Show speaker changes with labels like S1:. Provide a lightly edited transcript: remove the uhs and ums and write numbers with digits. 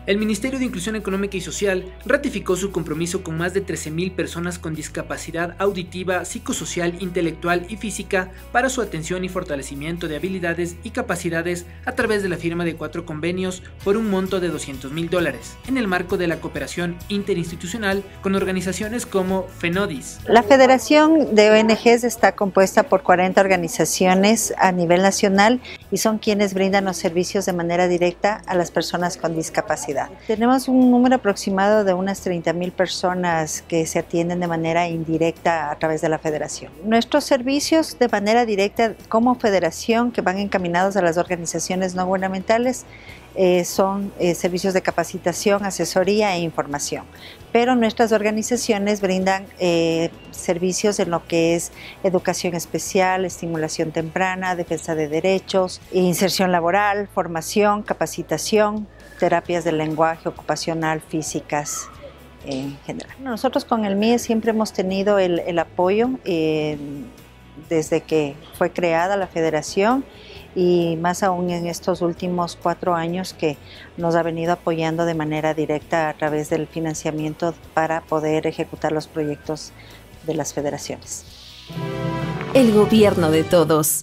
S1: El Ministerio de Inclusión Económica y Social ratificó su compromiso con más de 13,000 personas con discapacidad auditiva, psicosocial, intelectual y física para su atención y fortalecimiento de habilidades y capacidades a través de la firma de 4 convenios por un monto de $200,000 en el marco de la cooperación interinstitucional con organizaciones como FENODIS.
S2: La Federación de ONGs está compuesta por 40 organizaciones a nivel nacional y son quienes brindan los servicios de manera directa a las personas con discapacidad. Tenemos un número aproximado de unas 30,000 personas que se atienden de manera indirecta a través de la Federación. Nuestros servicios de manera directa como Federación, que van encaminados a las organizaciones no gubernamentales, son servicios de capacitación, asesoría e información. Pero nuestras organizaciones brindan servicios en lo que es educación especial, estimulación temprana, defensa de derechos, inserción laboral, formación, capacitación, terapias del lenguaje, ocupacional, físicas en general. Nosotros con el MIE siempre hemos tenido el apoyo desde que fue creada la federación y más aún en estos últimos 4 años que nos ha venido apoyando de manera directa a través del financiamiento para poder ejecutar los proyectos de las federaciones.
S3: El gobierno de todos.